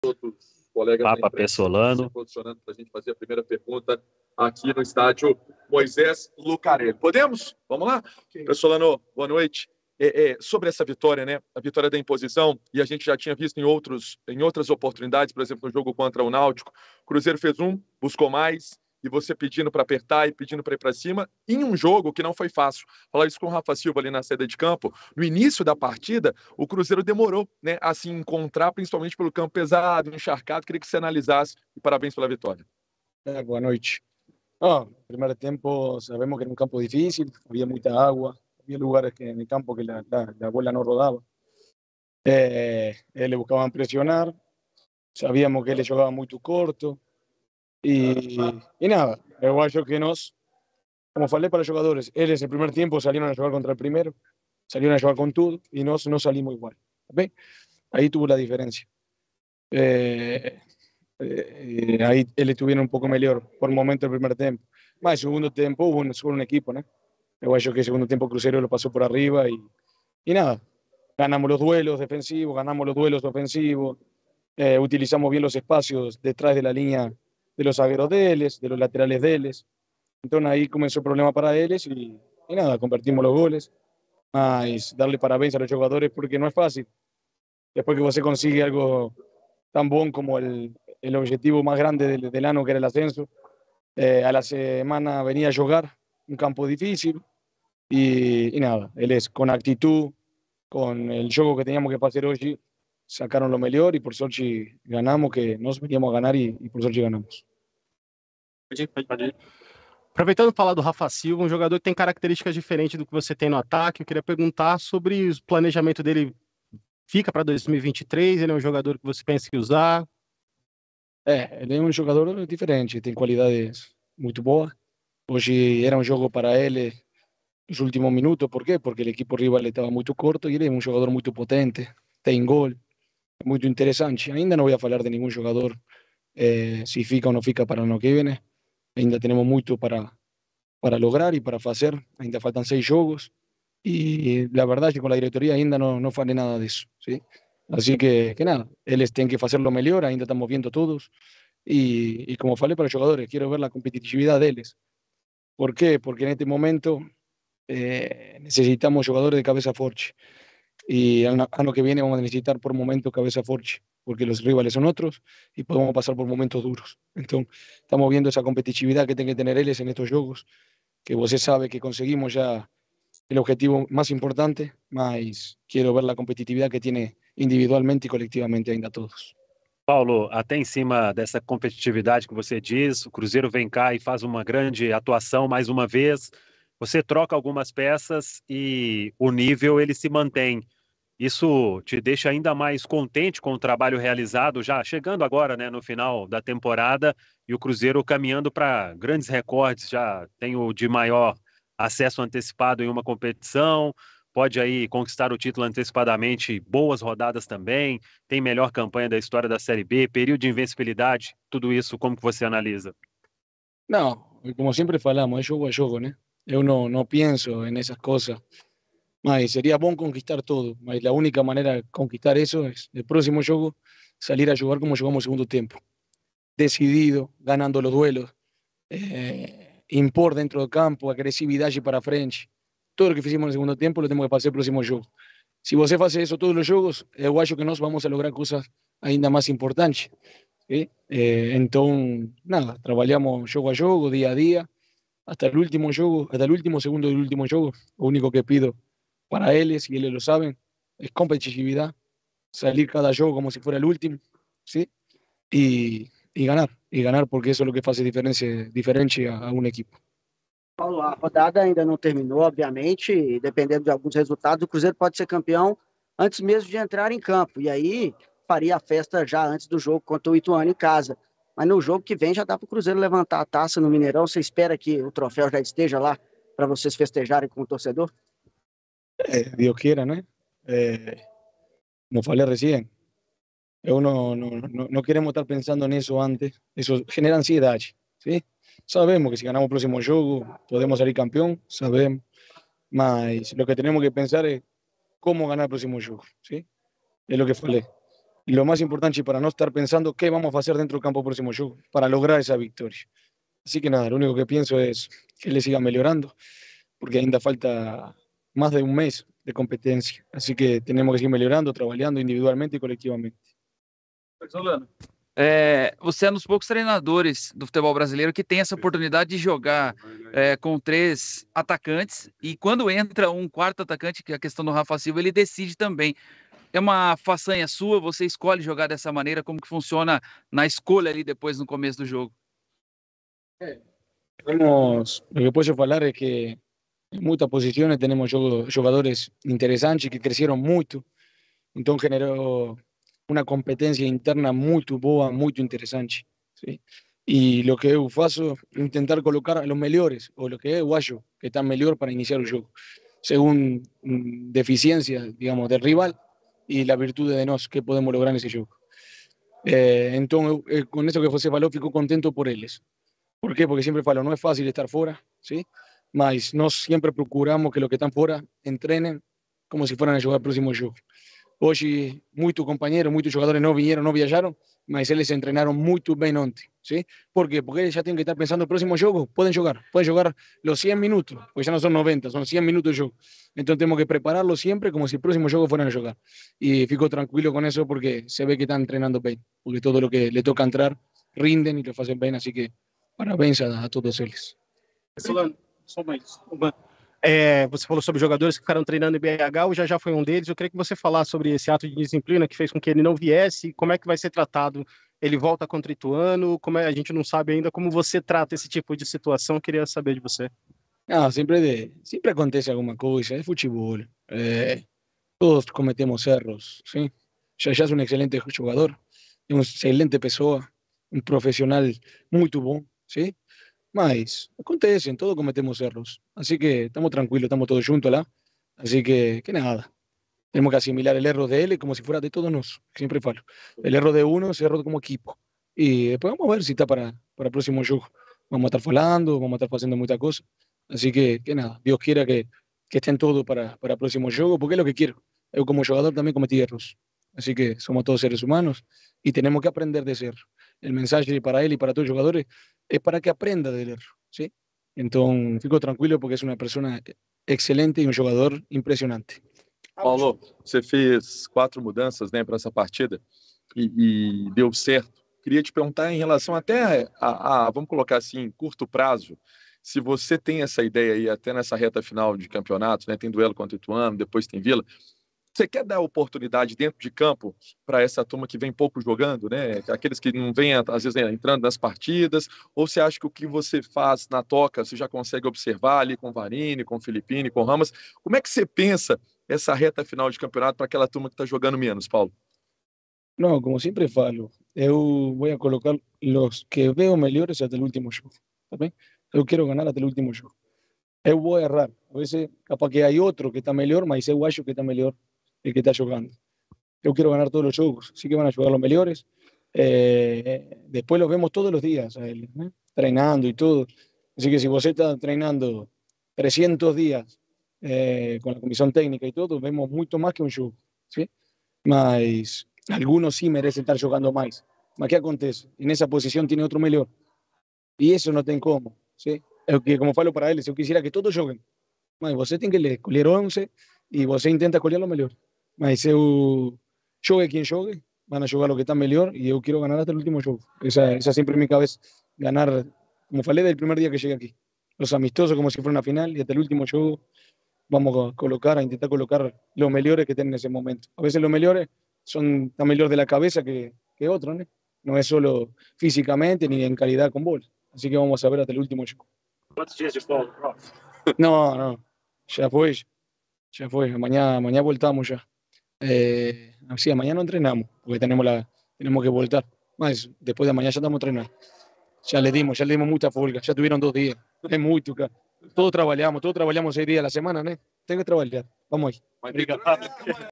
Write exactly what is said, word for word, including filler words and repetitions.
Outros colegas Papa Pessolano se posicionando para a gente fazer a primeira pergunta aqui no estádio Moisés Lucarelli. Podemos? Vamos lá? Okay. Pessolano, boa noite. É, é, sobre essa vitória, né? A vitória da imposição, e a gente já tinha visto em, outros, em outras oportunidades, por exemplo, no jogo contra o Náutico, o Cruzeiro fez um, buscou mais, e você pedindo para apertar e pedindo para ir para cima, em um jogo que não foi fácil. Falar isso com o Rafa Silva ali na saída de campo, no início da partida, o Cruzeiro demorou, né, a se encontrar, principalmente pelo campo pesado, encharcado. Queria que você analisasse, e parabéns pela vitória. É, boa noite. Ah, primeiro tempo, sabemos que era um campo difícil, havia muita água, havia lugares que, no campo que a, a, a bola não rodava. Eh, eles buscavam pressionar, sabíamos que ele jogava muito corto, e, e nada, eu acho que nós, como falei para os jogadores, eles no primeiro tempo saíram a jogar contra o primeiro, saíram a jogar com tudo, e nós não salimos igual. Bem, aí tuvo a diferença. Eh, eh, aí eles tiveram um pouco melhor por momento no primeiro tempo. Mas segundo tempo hubo un, solo un equipo, ¿no? Eu acho que el segundo tiempo Cruzeiro lo pasó por arriba y, y nada, ganamos los duelos defensivos, ganamos los duelos ofensivos, eh, utilizamos bien los espacios detrás de la línea de los zagueros de ellos, de los laterales de ellos. Entonces ahí comenzó el problema para ellos y, y nada, convertimos los goles. Mas darle parabéns a los jugadores porque no es fácil. Después que você consigue algo tan bueno como el, el objetivo más grande del, del año, que era el ascenso, eh, a la semana venía a jugar un campo difícil y, y nada, él es con actitud, con el juego que teníamos que hacer hoy, sacaron lo mejor y por suerte ganamos, que nos veníamos a ganar y, y por suerte ganamos. Aproveitando falar do Rafa Silva, um jogador que tem características diferentes do que você tem no ataque, eu queria perguntar sobre o planejamento dele. Fica para dois mil e vinte e três? Ele é um jogador que você pensa em usar? É, ele é um jogador diferente, tem qualidades muito boas. Hoje era um jogo para ele nos últimos minutos, por quê? Porque o equipo rival estava muito curto e ele é um jogador muito potente, tem gol, é muito interessante. Ainda não vou falar de nenhum jogador, eh, se fica ou não fica para o ano que vem. Ainda temos muito para, para lograr e para fazer, ainda faltam seis jogos. E a verdade é que com a diretoria ainda não, não falei nada disso, ¿sí? Así que, que nada, eles têm que fazer-lo melhor, ainda estamos vendo todos. Y, y como falei para los jugadores, quiero ver la competitividad de ellos. ¿Por qué? Porque en este momento eh, necesitamos jugadores de cabeza fuerte. Y el año que viene vamos a necesitar por momentos cabeza fuerte, porque los rivales son otros y podemos pasar por momentos duros. Entonces, estamos viendo esa competitividad que tienen que tener ellos en estos juegos, que usted sabe que conseguimos ya el objetivo más importante, mas quiero ver la competitividad que tiene individualmente y colectivamente ainda todos. Paulo, até em cima dessa competitividade que você diz, o Cruzeiro vem cá e faz uma grande atuação mais uma vez. Você troca algumas peças e o nível ele se mantém. Isso te deixa ainda mais contente com o trabalho realizado, já chegando agora, né, no final da temporada, e o Cruzeiro caminhando para grandes recordes, já tem o de maior acesso antecipado em uma competição, pode aí conquistar o título antecipadamente, boas rodadas também, tem melhor campanha da história da Série B, período de invencibilidade, tudo isso, como que você analisa? Não, como sempre falamos, é jogo a jogo, né? Eu não, não penso nessas coisas, mas seria bom conquistar todo, mas a única maneira de conquistar isso é, no próximo jogo, salir a jogar como jogamos no segundo tempo, decidido, ganando os duelos, eh, impor dentro do campo, agressividade para frente. Todo o que fizemos no segundo tempo lo temos que fazer no próximo jogo. Se você faz isso todos os jogos, eu acho que nós vamos a lograr coisas ainda mais importantes. ¿Sí? Eh, então, nada, trabalhamos jogo a jogo, dia a dia, hasta el último jogo, hasta el último segundo del último jogo. Lo único que pido para ellos, y ellos lo saben, es competitividad, salir cada jogo como si fuera el último, ¿sí? Y, y ganar, y ganar porque eso es lo que hace diferencia, diferente a, a un equipo. Paulo, a rodada ainda não terminou, obviamente, e dependendo de alguns resultados, o Cruzeiro pode ser campeão antes mesmo de entrar em campo, e aí faria a festa já antes do jogo contra o Ituano em casa. Mas no jogo que vem já dá para o Cruzeiro levantar a taça no Mineirão. Você espera que o troféu já esteja lá para vocês festejarem com o torcedor? É, Deus queira, né? É, como falei recién, eu não, não, não, não queremos estar pensando nisso antes, isso genera ansiedade, ¿sí? Sabemos que si ganamos el próximo juego podemos salir campeón, sabemos, mas lo que tenemos que pensar es cómo ganar el próximo juego, ¿sí? Es lo que falei. lo más importante para no estar pensando qué vamos a hacer dentro del campo próximo juego para lograr esa victoria. Así que nada, lo único que pienso es que él siga mejorando, porque ainda falta más de un mes de competencia. Así que tenemos que seguir mejorando, trabajando individualmente y colectivamente. É, você é um dos poucos treinadores do futebol brasileiro que tem essa oportunidade de jogar é, com três atacantes, e quando entra um quarto atacante, que é a questão do Rafa Silva, ele decide também. É uma façanha sua? Você escolhe jogar dessa maneira? Como que funciona na escolha ali depois no começo do jogo? Tenemos, lo que puedo hablar es que en muchas posiciones tenemos jugadores interesantes que crecieron mucho, entonces generó una competencia interna muy boa, muy interesante. ¿Sí? Y lo que yo faço es intentar colocar a los mejores, o lo que yo acho que están mejor para iniciar el juego, según mm, deficiencia, digamos, del rival y la virtud de nos que podemos lograr en ese juego. Eh, entonces, eh, con eso que José falou, fico contento por ellos. ¿Por qué? Porque siempre falo, no es fácil estar fuera, ¿sí? Mas nós siempre procuramos que los que están fuera entrenen como si fueran a jugar el próximo juego. Hoy muchos compañeros, muchos jugadores no vinieron, no viajaron, mas eles entrenaron muy bien ontem, ¿sí? ¿Por qué? Porque ellos ya tienen que estar pensando el próximo juego, pueden jugar, pueden jugar los cien minutos, pues ya no son noventa, son cien minutos de juego. Entonces tenemos que prepararlo siempre como si el próximo juego fueran a jugar. Y fico tranquilo con eso porque se ve que están entrenando bien, porque todo lo que le toca entrar rinden y lo hacen bien, así que parabéns a, a todos eles. Solano, só mais uma. É, você falou sobre jogadores que ficaram treinando em B H, o Jajá foi um deles. Eu queria que você falasse sobre esse ato de disciplina que fez com que ele não viesse, como é que vai ser tratado. Ele volta contra o Ituano, como é, a gente não sabe ainda como você trata esse tipo de situação. Eu queria saber de você. Ah, siempre, de, siempre acontece alguna cosa, es fútbol. Eh, todos cometemos erros, ¿sí? Yaya es un excelente jugador, es una excelente pessoa, un profesional muy bom, ¿sí? Mas acontecen, todos cometemos erros. Así que estamos tranquilos, estamos todos juntos lá. Así que, que nada. Tenemos que asimilar el error de él como si fuera de todos nosotros. Siempre falo. El error de uno es error como equipo. Y después vamos a ver si está para, para el próximo juego. Vamos a estar falando, vamos a estar haciendo muchas cosas. Así que, que nada, Dios quiera que, que estén todos para, para el próximo juego, porque es lo que quiero. Yo como jugador también cometí errores. Así que somos todos seres humanos y tenemos que aprender de ser. El mensaje para él y para todos los jugadores es para que aprenda del error, ¿sí? Entonces, fico tranquilo porque es una persona excelente y un jugador impresionante. Paulo, você fez quatro mudanças, né, para essa partida e, e deu certo. Queria te perguntar em relação até a, a, vamos colocar assim, curto prazo, se você tem essa ideia aí até nessa reta final de campeonato, né, tem duelo contra o Ituano, depois tem Vila. Você quer dar oportunidade dentro de campo para essa turma que vem pouco jogando, né? Aqueles que não vêm, às vezes, entrando nas partidas? Ou você acha que o que você faz na toca, você já consegue observar ali com o Varini, com o Filippini, com o Ramos? Como é que você pensa essa reta final de campeonato para aquela turma que está jogando menos, Paulo? No, como siempre falo, eu voy a colocar los que veo mejores hasta el último jogo, ¿tá bem? Eu quero ganar hasta el último jogo. Eu vou errar. A veces, capaz que hay otro que está mejor, mas eu acho que está mejor el que está jugando. Yo quiero ganar todos los juegos, sí que van a jugar los mejores. Eh, después los vemos todos los días, a él, ¿eh? Entrenando y todo. Así que si vos estás entrenando trescientos días eh, con la comisión técnica y todo, vemos mucho más que un juego, ¿sí? Mas algunos sí merecen estar jugando más. Mas ¿qué acontece? En esa posición tiene otro mejor. Y eso no tem como, ¿sí? Es que, como falo para él, yo quisiera que todos joguen. Mas você tem que escolher once y você intenta escolher lo mejor. Mas eu jogue quien jogue, van a jugar lo que está mejor y yo quiero ganar hasta el último juego. Esa, esa siempre en mi cabeza, ganar, como falei del primer día que llegué aquí. Los amistosos como si fuera una final y hasta el último juego vamos a colocar, a intentar colocar los mejores que tienen en ese momento. A veces los mejores son tan mejor de la cabeza que, que otros, ¿no? No es solo físicamente ni en calidad con bola. Así que vamos a ver hasta el último juego. Quantos dias de folga, prof? No, no, ya fue, ya fue. Mañana, mañana voltamos ya. Eh, sí, mañana no entrenamos, porque tenemos, la, tenemos que voltar. Más, después de mañana ya estamos entrenando. Ya le dimos, ya le dimos mucha folga, ya tuvieron dos días. Es mucho, cara. Todos trabajamos, todos trabajamos seis días a la semana, ¿no? Tengo que trabajar. Vamos ahí. Obrigado.